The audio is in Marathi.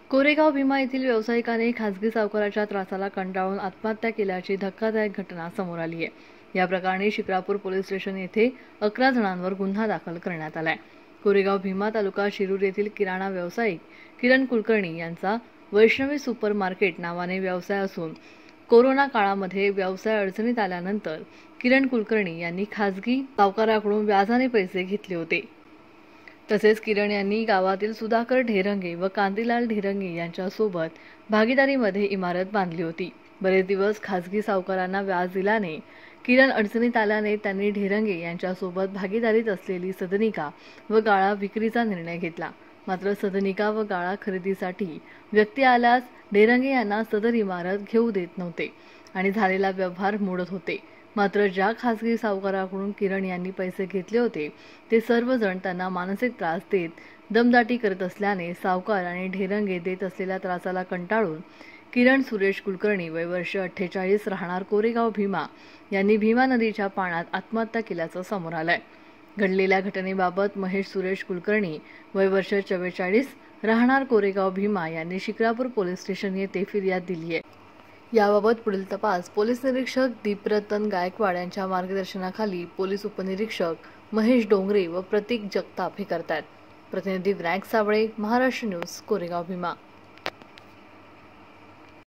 कोरेगाव भीमा येथील व्यावसायिकाने खासगी सावकाराच्या त्रासाला कंटाळून आत्महत्या केल्याची धक्कादायक घटना समोर आली आहे। या प्रकरणी शिक्रापूर पोलीस स्टेशन येथे 11 जणांवर गुन्हा दाखल करण्यात आलाय। कोरेगाव भीमा तालुका शिरूर येथील किराणा व्यावसायिक किरण कुलकर्णी यांचा वैष्णवी सुपर मार्केट नावाने व्यवसाय असून कोरोना काळामध्ये व्यवसाय अडचणीत आल्यानंतर किरण कुलकर्णी यांनी खासगी सावकाराकडून व्याजाने पैसे घेतले होते। तसेच किरण यांनी गावातील सुधाकर ढेरंगे व कांतीलाल ढेरंगे यांच्यासोबत भागीदारीमध्ये इमारत बांधली होती। बरेच दिवस खासगी सावकारांना व्याज दिल्याने किरण अडचणीत आल्याने त्यांनी ढेरंगे यांच्यासोबत भागीदारीत असलेली सदनिका व गाळा विक्रीचा निर्णय घेतला। मात्र सदनिका व गाळा खरेदीसाठी व्यक्ती आल्यास ढेरंगे यांना सदर इमारत घेऊ देत नव्हते आणि झालेला व्यवहार मोडत होते। मात्र ज्या खासगी सावकाराकडून किरण यांनी पैसे घेतले होते ते सर्वजण त्यांना मानसिक त्रास देत दमदाटी करत असल्याने सावकार आणि ढेरंगे देत असलेल्या त्रासाला कंटाळून किरण सुरेश कुलकर्णी वय वर्ष 48 राहणार कोरेगाव भीमा यांनी भीमा नदीच्या पाण्यात आत्महत्या केल्याचं समोर आलंय। घडलेल्या घटनेबाबत महेश सुरेश कुलकर्णी वय वर्ष 44 राहणार कोरेगाव भीमा यांनी शिक्रापूर पोलीस स्टेशन येथे फिर्याद दिली आहे। याबाबत पुढील तपास पोलीस निरीक्षक दीपरतन गायकवाड यांच्या मार्गदर्शनाखाली पोलीस उपनिरीक्षक महेश डोंगरे व प्रतीक जगताप हे करतात। प्रतिनिधी विनायक साबळे, महाराष्ट्र न्यूज, कोरेगाव भीमा।